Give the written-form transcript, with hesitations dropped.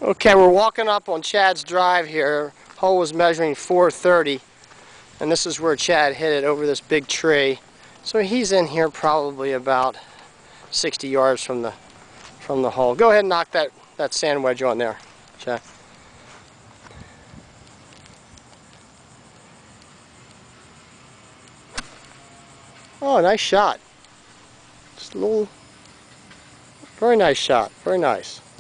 Okay, we're walking up on Chad's drive here. Hole was measuring 430, and this is where Chad hit it over this big tree. So he's in here probably about 60 yards from the hole. Go ahead and knock that sand wedge on there, Chad. Oh, nice shot. Just a little, very nice shot, very nice.